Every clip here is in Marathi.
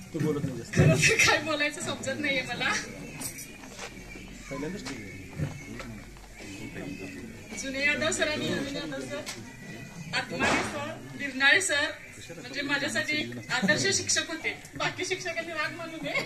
तू बोलत नाही काय बोलायचं समजत नाहीये मला. जुने यादव सर आणि नवीन Yadav sir, Atmane sir, Birnale sir म्हणजे माझ्यासाठी एक आदर्श शिक्षक होते. बाकी शिक्षकांनी राग मानू नये.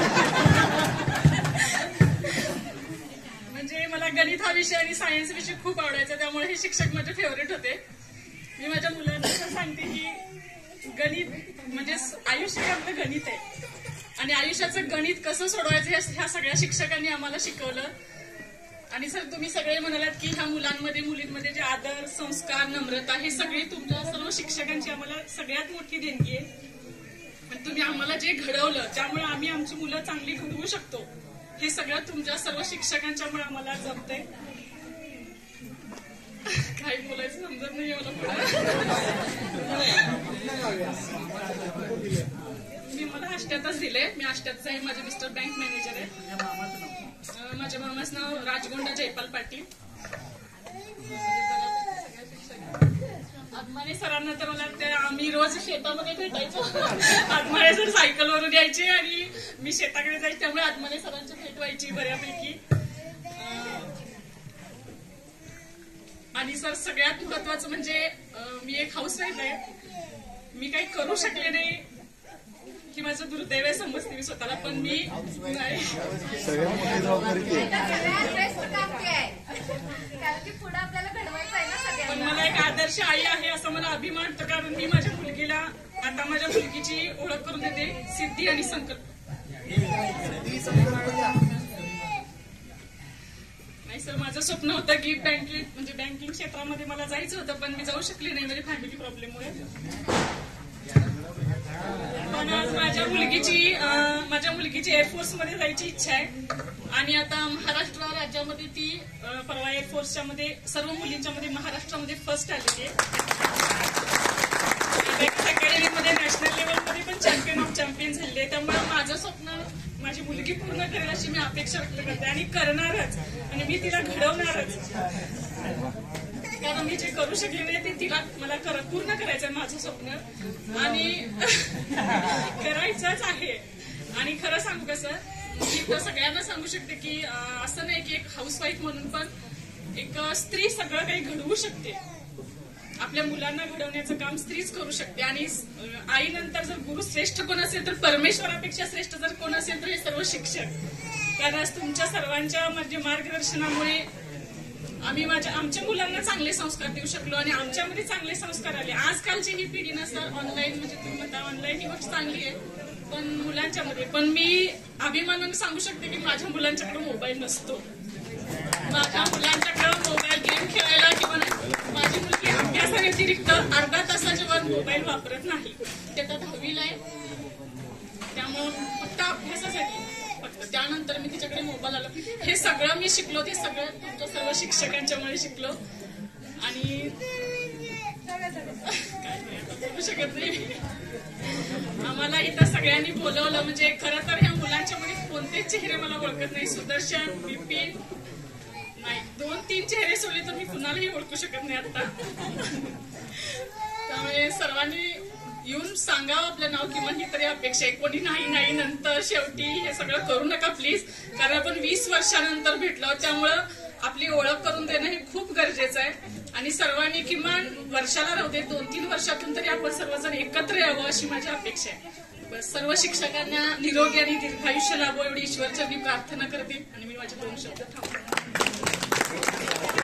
म्हणजे मला गणित हा विषय आणि सायन्स विषय खूप आवडायचा, त्यामुळे हे शिक्षक माझे फेवरेट होते. मी माझ्या मुलांना असं सांगते की गणित म्हणजे आयुष्य हे आपलं गणित आहे आणि आयुष्याचं गणित कसं सोडवायचं ह्या सगळ्या शिक्षकांनी आम्हाला शिकवलं. आणि सर तुम्ही सगळे म्हणालात की ह्या मुलांमध्ये मुलींमध्ये जे आदर, संस्कार, नम्रता हे सगळी तुमच्या सर्व शिक्षकांची आम्हाला सगळ्यात मोठी देणगी आहे. पण तुम्ही आम्हाला जे घडवलं त्यामुळे आम्ही आमची मुलं चांगली घडवू शकतो, हे सगळं तुमच्या सर्व शिक्षकांच्यामुळे आम्हाला जमतंय. काही बोलायचं समजत नाही मला 8च दिले. मी 8च आहे. माझे मिस्टर बँक मॅनेजर आहे. माझ्या मामाचं नाव राजगोंडा जयपाल पाटील. आत्माने सरांना तर मला आम्ही रोज शेतामध्ये भेटायचो. आत्माने सर सायकलवरून यायचे आणि मी शेताकडे जायचे, त्यामुळे आत्माने सरांची भेट व्हायची बऱ्यापैकी. आणि सर सगळ्यात महत्वाचं म्हणजे मी एक हाऊसवाईफ आहे. मी काही करू शकले नाही की माझं दुर्दैव आहे समजते मी स्वतःला, पण मी नाही. पण मला एक आदर्श आई आहे असं मला अभिमान वाटतं, कारण मी माझ्या मुलगीला आता माझ्या मुलगीची ओळख करून देते सिद्धी आणि संकल्प. नाही सर माझं स्वप्न होतं की बँकिंग क्षेत्रामध्ये मला जायचं होतं, पण मी जाऊ शकले नाही माझ्या फॅमिली प्रॉब्लेममुळे. पण माझ्या मुलगीची एअरफोर्समध्ये जायची इच्छा आहे आणि आता महाराष्ट्र राज्यामध्ये ती परवा एअरफोर्सच्या मध्ये सर्व मुलींच्या मध्ये महाराष्ट्रामध्ये फर्स्ट आलेली आहे. अकॅडमीमध्ये नॅशनल लेवलमध्ये पण चॅम्पियन ऑफ चॅम्पियन झाले आहे. त्यामुळे माझं स्वप्न माझी मुलगी पूर्ण करेल अशी मी अपेक्षा व्यक्त करते आणि करणारच, आणि मी तिला घडवणारच. कारण मी जे करू शकले नाही ते तिला मला पूर्ण करायचं आहे माझं स्वप्न, आणि करायचंच आहे. आणि खरं सांगू कसं मी तर सगळ्यांना सांगू शकते की असं नाही की एक हाऊसवाईफ म्हणून पण एक स्त्री सगळं काही घडवू शकते. आपल्या मुलांना घडवण्याचं काम स्त्रीच करू शकते. आणि आईनंतर जर गुरु श्रेष्ठ कोण असेल तर परमेश्वरापेक्षा श्रेष्ठ जर कोण असेल तर हे सर्व शिक्षक. कारण आज तुमच्या सर्वांच्या म्हणजे मार्गदर्शनामुळे आम्ही आमच्या मुलांना चांगले संस्कार देऊ शकलो आणि आमच्यामध्ये चांगले संस्कार आले. आजकालची ही पिढी नसतं ऑनलाईन, म्हणजे तुम्ही म्हणता ऑनलाईन ही गोष्ट चांगली आहे पण मुलांच्यामध्ये. पण मी अभिमानाने सांगू शकते की माझ्या मुलांच्याकडे मोबाईल नसतो. माझ्या मुलांच्याकडे मोबाईल गेम खेळायला किंवा माझी मुलगी अभ्यासाव्यतिरिक्त अर्धा तासाच्या वर मोबाईल वापरत नाही. ते आता 10वीला आहे, त्यामुळे फक्त अभ्यासासाठी त्यानंतर मी तिच्याकडे मोबाईल आलो. हे सगळं मी शिकलो, ते सगळं तुमच्या सर्व शिक्षकांच्यामुळे शिकलो. आणि काय बोलू शकत नाही. आम्हाला इथं सगळ्यांनी बोलवलं, म्हणजे खरं तर ह्या मुलांच्या मध्ये कोणतेच चेहरे मला ओळखत नाही. सुदर्शन, बिपिन नाही, 2-3 चेहरे सोडले तर मी कुणालाही ओळखू शकत नाही आता. त्यामुळे सर्वांनी येऊन सांगावं आपलं नाव किंवा ही तरी अपेक्षा आहे. कोणी नाही नंतर शेवटी हे सगळं करू नका प्लीज, कारण आपण 20 वर्षानंतर भेटलो, त्यामुळं आपली ओळख करून देणं हे खूप गरजेचं आहे. आणि सर्वांनी किमान वर्षाला राहू दे 2-3 वर्षातून तरी आपण सर्वजण एकत्र यावं अशी माझी अपेक्षा आहे. बस सर्व शिक्षकांना निरोगी आणि दीर्घायुष्य लाभो एवढी ईश्वरचरणी प्रार्थना करते आणि मी माझे 2 शब्द थांबवते.